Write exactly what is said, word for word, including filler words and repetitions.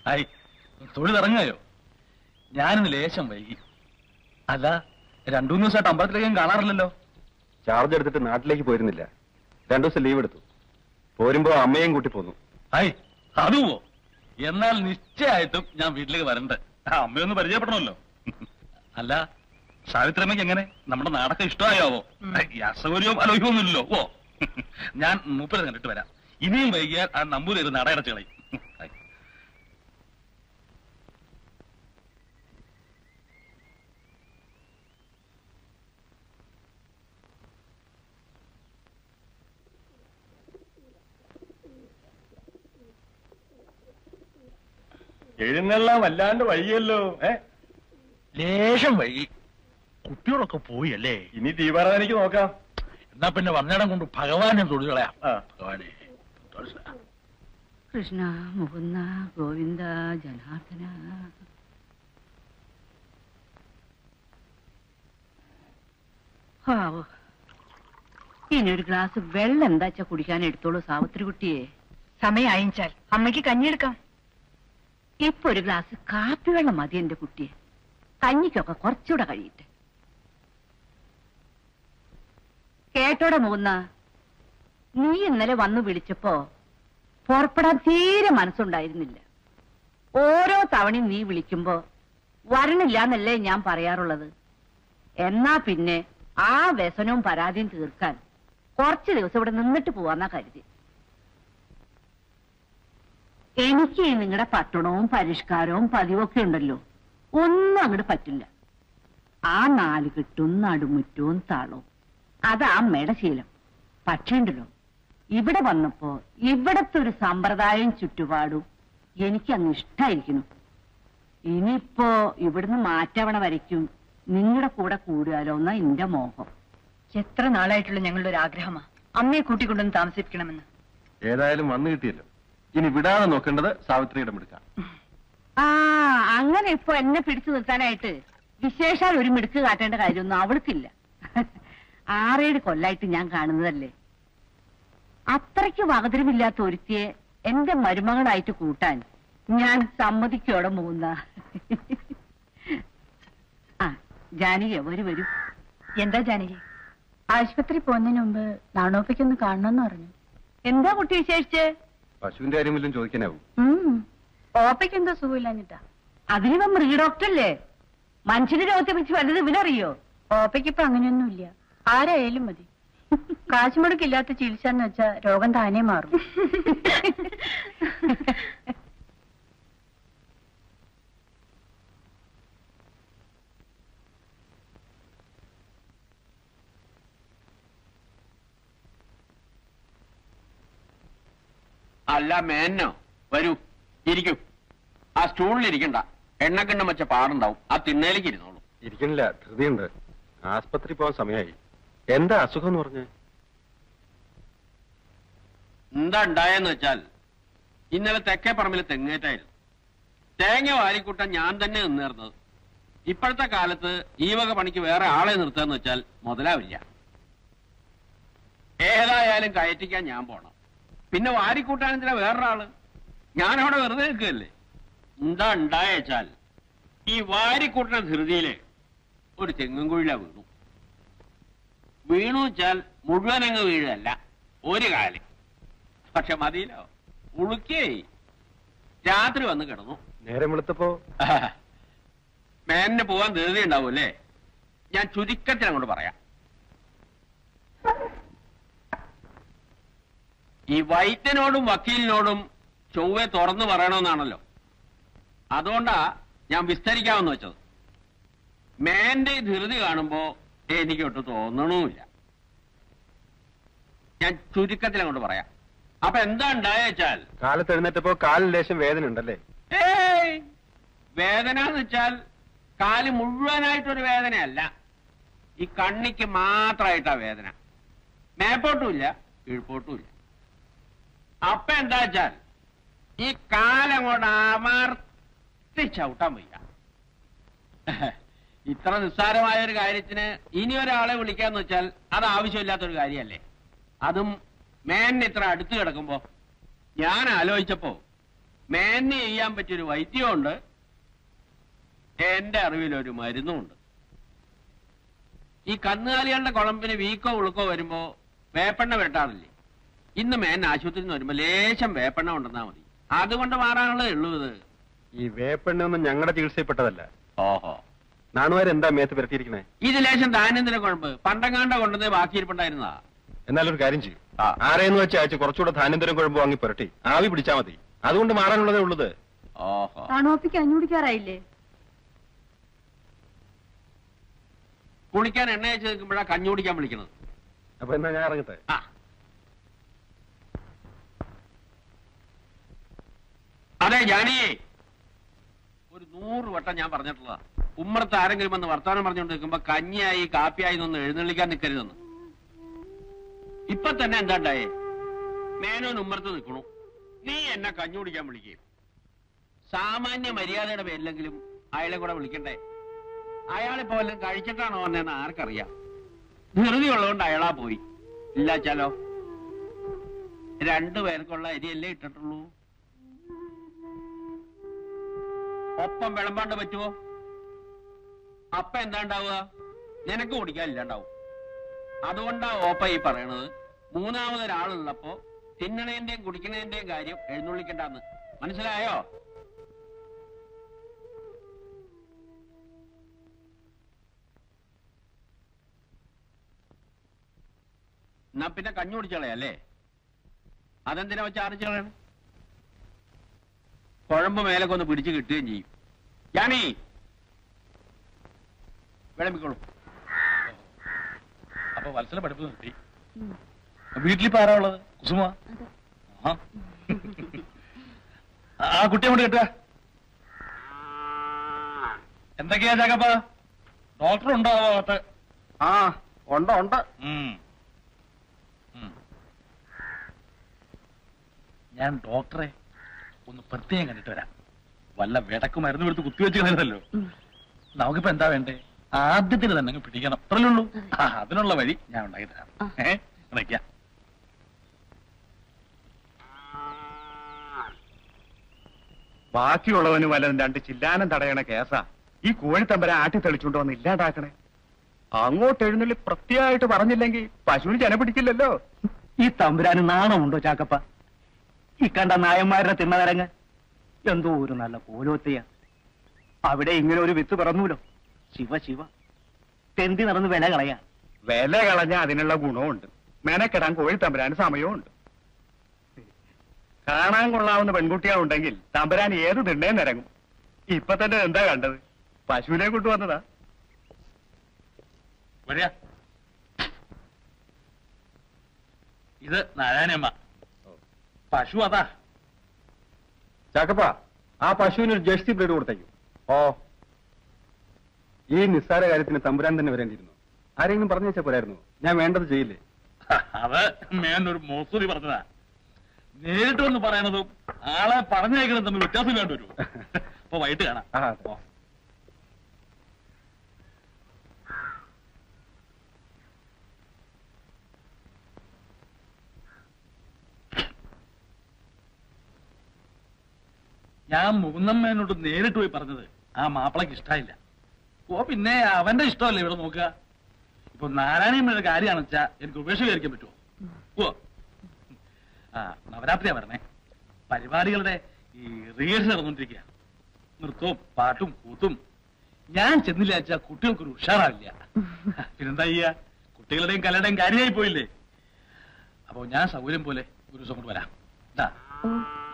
Hi, തൊഴിലിറങ്ങായോ? ഞാനിന്ന് ലേശം വൈകി. അല്ല, രണ്ടു മൂന്ന് ദിവസമായിട്ട് അമ്പലത്തിലേക്കും കാണാറില്ലല്ലോ. ചാർജ് എടുത്തിട്ട് നാട്ടിലേക്ക് പോയിരുന്നില്ല. രണ്ടു ദിവസം ലീവ് എടുത്തു. പോരുമ്പോ അമ്മയും കൂട്ടി പോന്നു. ഹായ്, അതുവോ? എന്നാൽ നിശ്ചയമായിട്ടും ഞാൻ വീട്ടിലേക്ക് വരണ്ടേ. അമ്മയൊന്ന് പരിചയപ്പെടണമല്ലോ. അല്ല, സാവിത്രമ്മയ്ക്ക് എങ്ങനെ നമ്മുടെ നാടൊക്കെ ഇഷ്ടമായാവോ? ഈ അസൗകര്യവും അലോഹ്യമൊന്നുമില്ലല്ലോ. ഓ, ഞാൻ മൂപ്പരെ കണ്ടിട്ട് വരാം. ഇനിയും വൈകിയാൽ ആ നമ്പൂരി നട അടച്ചു കളയും. എഴുന്നള്ളാൻ വല്ലാണ്ട് വൈകിയല്ലോ. ഏ ലേശം വൈകി. കുട്ടികളൊക്കെ പോയി അല്ലേ? ഇനി ദീപാരാധനയ്ക്ക് നോക്കാം. എന്നാ പിന്നെ വന്നിടം കൊണ്ട് ഭഗവാനെ തൊഴികളയാം. ഭഗവാനെ കൃഷ്ണ മുകുന്ദ ഗോവിന്ദ ജനാർദ്ദന. ഹാവോ, ഇനി ഒരു ഗ്ലാസ് വെള്ളം എന്താച്ചാ കുടിക്കാൻ എടുത്തോളൂ സാവിത്രി കുട്ടിയെ. സമയം അയച്ചാൽ അമ്മയ്ക്ക് കഞ്ഞിയെടുക്കാം. ഇപ്പൊ ഒരു ഗ്ലാസ് കാപ്പി വെള്ളം മതി എന്റെ കുട്ടിയെ. കഞ്ഞിക്കൊക്കെ കുറച്ചുകൂടെ കഴിയട്ടെ. കേട്ടോടെ മൂന്ന, നീ ഇന്നലെ വന്നു വിളിച്ചപ്പോ പുറപ്പെടാൻ തീരെ മനസ്സുണ്ടായിരുന്നില്ല. ഓരോ തവണയും നീ വിളിക്കുമ്പോ വരണില്ല എന്നല്ലേ ഞാൻ പറയാറുള്ളത്. എന്നാ പിന്നെ ആ വ്യസനവും പരാതിയും തീർക്കാൻ കുറച്ചു ദിവസം ഇവിടെ നിന്നിട്ട് പോവാന്നാ കരുതി. എനിക്ക് നിങ്ങളുടെ പട്ടണവും പരിഷ്കാരവും പതിവൊക്കെ ഉണ്ടല്ലോ, ഒന്നും അങ്ങോട്ട് പറ്റില്ല. ആ നാല് കെട്ടും നടുമുറ്റവും താളവും അതാ അമ്മയുടെ ശീലം. പക്ഷേ ഉണ്ടല്ലോ, ഇവിടെ വന്നപ്പോ ഇവിടത്തെ ഒരു സമ്പ്രദായം ചുറ്റുപാടും എനിക്ക് അങ്ങ് ഇഷ്ടായിരിക്കുന്നു. ഇനിയിപ്പോ ഇവിടുന്ന് മാറ്റവണ വരയ്ക്കും നിങ്ങളുടെ കൂടെ കൂടുകയാലോ എന്നാ എന്റെ മോഹം. എത്ര നാളായിട്ടുള്ള ഞങ്ങളുടെ ഒരു ആഗ്രഹമാ അമ്മയെ കൂട്ടിക്കൊണ്ടൊന്ന് താമസിപ്പിക്കണമെന്ന്. ഏതായാലും വന്നു കിട്ടിയല്ലോ. ഇനി വിടാതെ നോക്കേണ്ടത് സാവിത്രിയുടെ മിടുക്കാം. ആ അങ്ങനെ ഇപ്പൊ എന്നെ പിടിച്ചു നിർത്താനായിട്ട് വിശേഷാൽ ഒരു മിടുക്ക് കാട്ടേണ്ട കാര്യമൊന്നും അവൾക്കില്ല. ആറേഴ് കൊല്ലായിട്ട് ഞാൻ കാണുന്നതല്ലേ. അത്രയ്ക്ക് വകതിരിവില്ലാത്ത ഒരുത്തിയെ എന്റെ മരുമകളായിട്ട് കൂട്ടാൻ ഞാൻ സമ്മതിക്കോടെ മൂന്ന. ആ ജാനകി വരൂ വരൂ. എന്താ ജാനകി? ആശുപത്രി പോകുന്നതിന് മുമ്പ് നാണോപ്പയ്ക്കൊന്ന് കാണണമെന്ന് പറഞ്ഞു. എന്താ കുട്ടി വിശേഷിച്ച്? പശുവിന്റെ കാര്യമെല്ലാം ചോദിക്കാനാവും. ഓപ്പയ്ക്ക് എന്തോ സുഖമില്ലാഞ്ഞിട്ടാ. അതിനിപ്പോ മൃഗ ഡോക്ടറല്ലേ, മനുഷ്യന്റെ രോഗത്തെ പറ്റി വലുത് ഇവനറിയോ? ഓപ്പയ്ക്ക് ഇപ്പൊ അങ്ങനെയൊന്നുമില്ല, ആരായാലും മതി. കാശ് മുടക്കില്ലാത്ത ചികിത്സ എന്ന് വെച്ചാ രോഗം താനേ മാറും. അല്ല മേന്നോ, വരൂ ഇരിക്കൂ. ആ സ്റ്റൂളിലിരിക്കണ്ട, എണ്ണക്കിണ്ണം വെച്ച പാടുണ്ടാവും. ആ തിണ്ണയിലേക്ക് ഇരുന്നോളൂ. ഇരിക്കണില്ല, ധൃതിയുണ്ട്. ആസ്പത്രി പോവാൻ സമയമായി. എന്താ അസുഖം എന്ന് പറഞ്ഞേ? എന്താ ഉണ്ടായെന്ന് വെച്ചാൽ, ഇന്നലെ തെക്കേ പറമ്പിൽ തെങ്ങേറ്റായിരുന്നു. തേങ്ങ വാരിക്കൂട്ടാൻ ഞാൻ തന്നെ നിന്നേർന്നത്. ഇപ്പോഴത്തെ കാലത്ത് ഈ വക പണിക്ക് വേറെ ആളെ നിർത്താന്ന് വെച്ചാൽ മുതലാവില്ല. ഏതായാലും കയറ്റിക്കാൻ ഞാൻ പോണം. പിന്നെ വാരിക്കൂട്ടാൻ എന്തിനാ വേറൊരാള്? ഞാനവിടെ വെറുതെ നിൽക്കുകയല്ലേ. എന്താ ഉണ്ടായേച്ചാൽ, ഈ വാരിക്കൂട്ടുന്ന ധൃതിയില് ഒരു തെങ്ങും കുഴില വീണു. വീണു വെച്ചാൽ മുഴുവനങ്ങ് വീഴല്ല, ഒരു കാല്. പക്ഷെ മതിയിലോ, ഉളുക്കേ രാത്രി വന്ന് കിടന്നു. നേരം വെളുത്തപ്പോ മേനിന് പോവാൻ ധൃതി ഉണ്ടാവും അല്ലേ? ഞാൻ ചുരുക്കത്തിൽ അങ്ങോട്ട് പറയാം. ഈ വൈദ്യനോടും വക്കീലിനോടും ചൊവ്വെ തുറന്നു പറയണമെന്നാണല്ലോ. അതുകൊണ്ടാ ഞാൻ വിസ്തരിക്കാമെന്ന് വെച്ചത്. മേന്റെ ധൃതി കാണുമ്പോ എനിക്കൊട്ട് തോന്നണമില്ല. ഞാൻ ചുരുക്കത്തിൽ അങ്ങോട്ട് പറയാം. അപ്പൊ എന്താ ഉണ്ടായേച്ചാൽ, കാലത്ത് എഴുന്നേറ്റപ്പോ കാലിൽ ലേശം വേദന ഉണ്ടല്ലേ? ഏയ് വേദന എന്ന് വെച്ചാൽ കാല് മുഴുവനായിട്ടൊരു വേദനയല്ല, ഈ കണ്ണിക്ക് മാത്രമായിട്ടാ വേദന. മേപ്പോട്ടുമില്ല കീഴ്പോട്ടുമില്ല. അപ്പൊ എന്താ വെച്ചാൽ ഈ കാലങ്ങോട്ട് അമർത്തി ചവിട്ടാൻ വയ്യ. ഇത്ര നിസ്സാരമായ ഒരു കാര്യത്തിന് ഇനി ഒരാളെ വിളിക്കാന്ന് വെച്ചാൽ അത് ആവശ്യമില്ലാത്തൊരു കാര്യമല്ലേ? അതും മേൻ ഇത്ര അടുത്ത് കിടക്കുമ്പോ ഞാൻ ആലോചിച്ചപ്പോ മേന്നെ ചെയ്യാൻ പറ്റിയൊരു വൈദ്യമുണ്ട്, എന്റെ അറിവിലൊരു മരുന്നുമുണ്ട്. ഈ കന്നുകാലികളുടെ കുളമ്പിന് വീക്കോ ഉളുക്കോ വരുമ്പോ വേപ്പെണ്ണ വെട്ടാറില്ലേ? ഇന്ന് മേൻ ആശുപത്രിയിൽ നിന്ന് വരുമ്പോ ലേശം വേപ്പെണ്ണ കൊണ്ടുവന്നാ മതി, അതുകൊണ്ട് മാറാനുള്ളതേ ഉള്ളൂ. ഇത് ഈ വേപ്പെണ്ണ ഒന്നും ഞങ്ങളുടെ ചികിത്സയിൽപ്പെട്ടതല്ല. ഓഹോ, നാണുവാരെന്താ മേത്ത് പുരട്ടിയിരിക്കണേ? ഇത് ലേശം ധാന്യത്തിന് കുഴമ്പ് പണ്ടങ്ങാണ്ട കൊണ്ടുവന്നേ ബാക്കിയിരിപ്പുണ്ടായിരുന്നതാ. എന്നാലൊരു കാര്യം ചെയ്യും, ആരെയെന്ന് വെച്ച് അയച്ച് കുറച്ചുകൂടെ ധാന്യന്തരം കുഴമ്പ് വാങ്ങി പുരട്ടി ആവി പിടിച്ചാൽ മതി, അതുകൊണ്ട് മാറാനുള്ളതേ ഉള്ളത്. ഓഹോ, താണോപ്പിക്ക് അഞ്ഞുടിക്കാറായില്ലേ? കുളിക്കാൻ എണ്ണ വെച്ച് നിൽക്കുമ്പോഴാ കഞ്ഞി കുടിക്കാൻ വിളിക്കുന്നത്. അപ്പൊ എന്നാ ഞാൻ ഇറങ്ങട്ടെ? ആ, അതെ ജാനിയെ, ഒരു നൂറ് വട്ടം ഞാൻ പറഞ്ഞിട്ടുള്ളതാ, ഉമ്മറത്ത് ആരെങ്കിലും വന്ന് വർത്തമാനം പറഞ്ഞുകൊണ്ട് നിൽക്കുമ്പോ കഞ്ഞിയായി കാപ്പിയായി നിന്ന് എഴുന്നള്ളിക്കാൻ നിൽക്കരുതെന്ന്. ഇപ്പൊ തന്നെ എന്താണ്ടായേ? മേനോൻ ഉമ്മറത്ത് നിൽക്കണു, നീ എന്നെ കഞ്ഞി കുടിക്കാൻ വിളിക്കുകയും. സാമാന്യ മര്യാദയുടെ പേരിലെങ്കിലും അയാളെ കൂടെ വിളിക്കണ്ടേ? അയാളിപ്പോ വല്ലതും കഴിച്ചിട്ടാണോ വന്നതെന്ന് ആർക്കറിയാം. ധൃതി ഉള്ളതുകൊണ്ട് അയാളാ പോയി. ഇല്ലാച്ചാലോ രണ്ടു പേർക്കുള്ള അരിയല്ലേ ഇട്ടിട്ടുള്ളൂ. ഒപ്പം വിളമ്പാണ്ട് പറ്റുമോ? അപ്പ എന്താ ഉണ്ടാവുക? നിനക്ക് കുടിക്കാനില്ലാണ്ടാവും. അതുകൊണ്ടാ ഓപ്പ ഈ പറയണത്, മൂന്നാമതൊരാളുള്ളപ്പോ തിന്നണേന്റെയും കുടിക്കണേന്റെയും കാര്യം എഴുന്നള്ളിക്കണ്ടെന്ന്. മനസ്സിലായോ? എന്നാ പിന്നെ കഞ്ഞി കുടിച്ചളയല്ലേ? അതെന്തിനാ വെച്ച് ആറിച്ച് കളയണം? കുഴമ്പ് മേലൊക്കെ ഒന്ന് പിടിച്ച് കിട്ടുകയും ചെയ്യും. ഞാനീ വിളമ്പിക്കോളൂ. അപ്പൊ വത്സല പഠിപ്പ് നിർത്തി. വീട്ടിലിപ്പോ ആരാ ഉള്ളത്? കുസുമ? ആ കുട്ടിയെ കൊണ്ട് കേട്ട എന്തൊക്കെയാ ചാക്കപ്പ? ഡോക്ടർ ഉണ്ടോ ആ ഭാഗത്ത്? ആ ഉണ്ട് ഉണ്ട്. ഞാൻ ഡോക്ടറെ ഒന്ന് പ്രത്യേകം കണ്ടിട്ട് വരാം. വല്ല വിടക്ക് മരുന്ന് കൊടുത്ത് കുത്തിവെച്ച് കളയുന്നല്ലോ. നമുക്കിപ്പോ എന്താ വേണ്ടേ? ആദ്യത്തിന് തന്നെ അങ്ങ് പിടിക്കണം, അത്രല്ലേ ഉള്ളൂ. ആ അതിനുള്ള വഴി ഞാൻ ഉണ്ടാക്കി തരാം. ഏ വിളിക്കാം. ബാക്കിയുള്ളവന് വല്ലതും രണ്ട് ചില്ലാനം തടയണ കേസാ ഈ കോഴിത്തമ്പരെ ആട്ടി തെളിച്ചുകൊണ്ട് വന്ന് ഇല്ലാണ്ടാക്കണേ. അങ്ങോട്ട് എഴുന്നള്ളി പ്രത്യേകമായിട്ട് പറഞ്ഞില്ലെങ്കിൽ പശുവിന് ജന പിടിക്കില്ലല്ലോ. ഈ തമ്പുരാന് നാണമുണ്ടോ ചാക്കപ്പ? ഈ കണ്ട നായന്മാരുടെ തിണ്ണതരങ്ങ് എന്തോ ഒരു നല്ല കോലോത്തയ. അവിടെ ഇങ്ങനെ ഒരു വിത്ത് പിറന്നൂലോ. ശിവ ശിവ, തെന്തി നടന്ന് വില കളയാ. വില കളഞ്ഞ അതിനുള്ള ഗുണമുണ്ട്, മെനക്കെടാൻ കോഴിത്തമ്പരാന് സമയമുണ്ട്. കാണാൻ കൊള്ളാവുന്ന പെൺകുട്ടികളുണ്ടെങ്കിൽ തമ്പരാൻ ഏത് തിണ്ണേ നിരങ്ങും. ഇപ്പൊ തന്നെ എന്താ കണ്ടത്? പശുവിനെ കൊണ്ടുവന്നതാ. വരിക. ഇത് നാരായണമ്മ, പശു അതാ. ചാക്കപ്പ, ആ പശുവിന് ഒരു ജേഴ്സി ബ്രീഡ് കൊടുത്തേക്കും. ഓ, ഈ നിസ്സാര കാര്യത്തിന് തമ്പുരാൻ തന്നെ വരേണ്ടിയിരുന്നു. ആരെങ്കിലും പറഞ്ഞു വെച്ചാൽ പോരായിരുന്നു. ഞാൻ വേണ്ടത് ചെയ്യില്ലേ? അത് മേനൊരു മോസൂരി പറഞ്ഞതാ. നേരിട്ട് വന്ന് പറയണതും ആളെ പറഞ്ഞേക്കണം തമ്മിൽ വ്യത്യാസം വേണ്ടി വരുമോ? അപ്പൊ വൈകിട്ട് കാണാം. ആ, ഞാൻ മുകുന്ദമ്മേനോട് നേരിട്ട് പോയി പറഞ്ഞത് ആ മാപ്പിളക്ക് ഇഷ്ടമായില്ല. ഓ പിന്നെ അവന്റെ ഇഷ്ടമല്ലേ ഇവിടെ നോക്കുക. ഇപ്പൊ നാരായണമ്മയുടെ കാര്യമാണെന്ന് വെച്ചാ എനിക്ക് ഉപേക്ഷ വിചാരിക്കാൻ പറ്റുമോ? ഓ ആ നവരാത്രിയാ വരണേ. പരിപാടികളുടെ ഈ റിഹേഴ്സൽ നടന്നുകൊണ്ടിരിക്കുക. നൃത്തവും പാട്ടും കൂത്തും. ഞാൻ ചെന്നില്ല വെച്ചാൽ കുട്ടികൾക്കൊരു ഉഷാറാവില്ല. പിന്നെന്താ ചെയ്യാ, കുട്ടികളുടെയും കലയുടെയും കാര്യമായി പോയില്ലേ. അപ്പൊ ഞാൻ സൗകര്യം പോലെ ഒരു ദിവസം കൊണ്ട് വരാം.